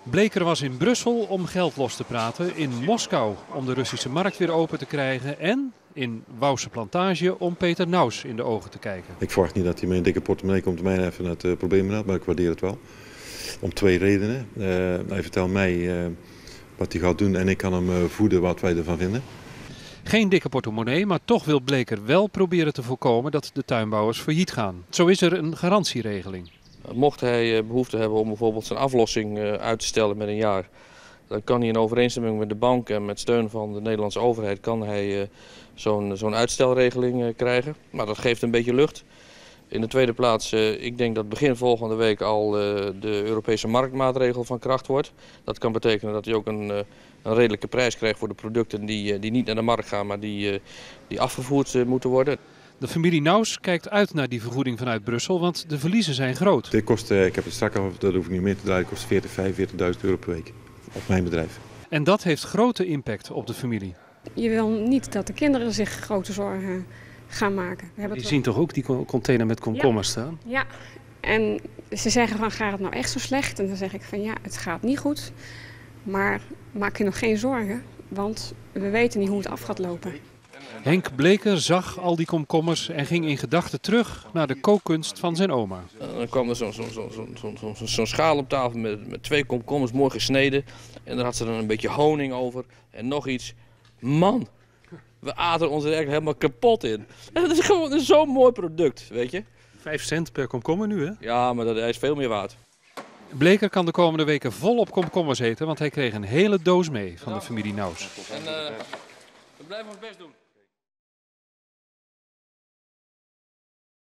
Bleker was in Brussel om geld los te praten, in Moskou om de Russische markt weer open te krijgen en in Wouwse Plantage om Peter Naus in de ogen te kijken. Ik verwacht niet dat hij met een dikke portemonnee komt om mij even het probleem laat, maar ik waardeer het wel. Om twee redenen. Hij vertelt mij wat hij gaat doen en ik kan hem voeden wat wij ervan vinden. Geen dikke portemonnee, maar toch wil Bleker wel proberen te voorkomen dat de tuinbouwers failliet gaan. Zo is er een garantieregeling. Mocht hij behoefte hebben om bijvoorbeeld zijn aflossing uit te stellen met een jaar, dan kan hij in overeenstemming met de bank en met steun van de Nederlandse overheid kan hij zo'n uitstelregeling krijgen. Maar dat geeft een beetje lucht. In de tweede plaats, ik denk dat begin volgende week al de Europese marktmaatregel van kracht wordt. Dat kan betekenen dat hij ook een redelijke prijs krijgt voor de producten die niet naar de markt gaan, maar die afgevoerd moeten worden. De familie Naus kijkt uit naar die vergoeding vanuit Brussel, want de verliezen zijn groot. Dit kost, ik heb het straks al, dat hoef ik niet meer te draaien, kost 45.000 euro per week op mijn bedrijf. En dat heeft grote impact op de familie. Je wil niet dat de kinderen zich grote zorgen gaan maken. Die zien toch ook die container met komkommers staan? Ja, en ze zeggen van gaat het nou echt zo slecht? En dan zeg ik van ja, het gaat niet goed. Maar maak je nog geen zorgen, want we weten niet hoe het af gaat lopen. Henk Bleker zag al die komkommers en ging in gedachten terug naar de kookkunst van zijn oma. Dan kwam er zo'n schaal op tafel met 2 komkommers mooi gesneden. En daar had ze dan een beetje honing over en nog iets. Man, we aten ons er eigenlijk helemaal kapot in. En dat is gewoon zo'n mooi product, weet je. 5 cent per komkommer nu, hè? Ja, maar dat is veel meer waard. Bleker kan de komende weken volop komkommers eten, want hij kreeg een hele doos mee van de familie Naus. En we blijven ons best doen.